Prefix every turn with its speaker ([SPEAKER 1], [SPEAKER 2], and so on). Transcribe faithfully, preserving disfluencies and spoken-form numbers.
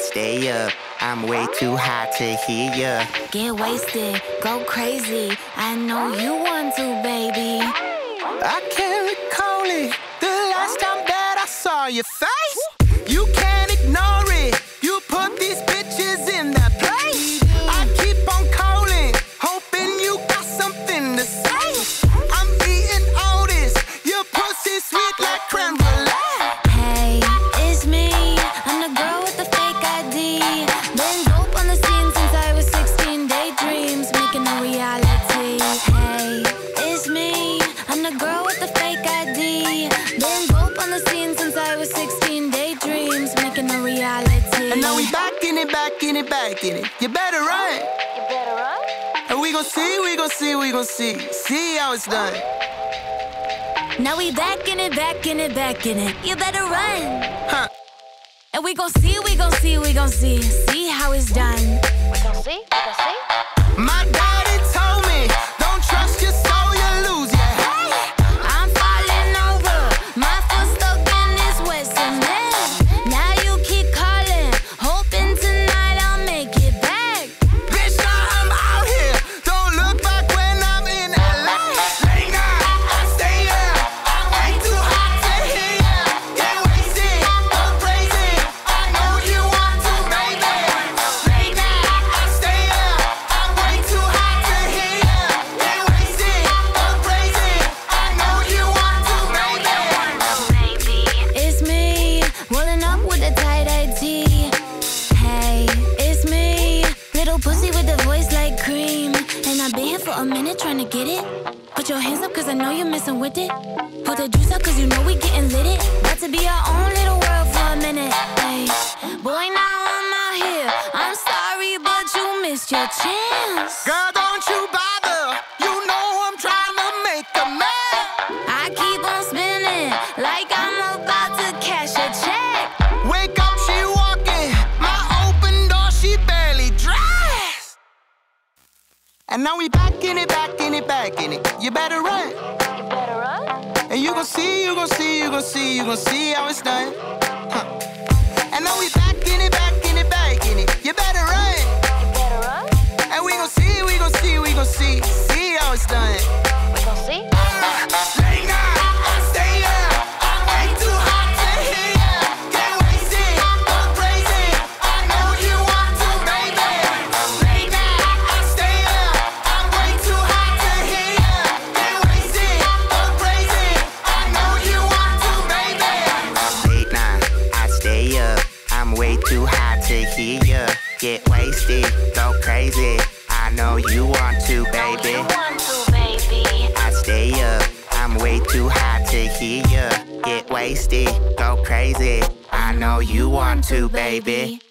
[SPEAKER 1] stay up. I'm way too hot to hear ya.
[SPEAKER 2] Get wasted, go crazy. I know you want to, baby.
[SPEAKER 3] I can't recall it, the last time that I saw your face. You can't ignore it, you put these bitches in their place. I keep on calling, hoping you got something to say. I'm eating all this, your pussy sweet like creme brulee.
[SPEAKER 2] Hey, it's me, I'm the girl with the fake I D. Been dope on the scene since I was sixteen. Daydreams, making a reality. Hey, it's me, I'm the girl with the fake I D. Been dope on the scene since I was sixteen. Daydreams, making a reality.
[SPEAKER 3] And now we back in it, back in it, back in it. You better run.
[SPEAKER 2] You better run.
[SPEAKER 3] And we gon' see, we gon' see, we gon' see. See how it's done.
[SPEAKER 2] Now we back in it, back in it, back in it. You better run.
[SPEAKER 3] Huh.
[SPEAKER 2] And we gon' see, we gon' see, we gon' see. See how it's done.
[SPEAKER 4] We gon' see, we gon' see.
[SPEAKER 3] My daddy told me, don't trust your soul, you lose your head.
[SPEAKER 2] I'm falling over, my foot stuck in this wet cement. Now you keep calling, hoping tonight I'll make it back.
[SPEAKER 3] Bitch, now I'm out here, don't look back when I'm in L A. Late night, I stay up, I'm way too hot to hear ya. Get wasted, go crazy, I know you want to, baby. Late night, I stay up, I'm way too hot to hear ya. Get wasted, go crazy, I know you want to, baby.
[SPEAKER 2] It's me, rolling up with a tight I D. Hey, it's me, little pussy with a voice like cream. And I've been here for a minute trying to get it. Put your hands up cause I know you're messing with it. Put the juice up cause you know we getting lit it. About to be our own little world for a minute. Hey, boy, now I'm out here. I'm sorry, but you missed your chance.
[SPEAKER 3] Girl, don't you bother, you know I'm trying to make a man.
[SPEAKER 2] I keep on spinning like I'm about to cash a check.
[SPEAKER 3] Wake up, she walking, my open door, she barely dressed. And now we back in it, back in it, back in it. You better run.
[SPEAKER 4] You better run.
[SPEAKER 3] And you gon' see, you gon' see, you gon' see, you gon' see how it's done. Huh. And now we back in it, back in it, back in it. You better run.
[SPEAKER 4] You better run.
[SPEAKER 3] And we gon' see, we gon' see, we gon' see, see how it's done.
[SPEAKER 4] We gon' see.
[SPEAKER 3] Late night, I stay up, I'm way too hot to hear ya. Get wasted, go crazy, I know you want to, baby. Late night, I stay up, I'm way too hot to hear ya. Get wasted, go crazy, I know you want to, baby.
[SPEAKER 1] Late night, I stay up. I'm way too hot to hear ya. Get wasted, go crazy. I know you want to, baby.
[SPEAKER 4] You want to, baby.
[SPEAKER 1] I stay up. I'm way too hot to hear ya. Get wasted, go crazy. I know you want to, baby.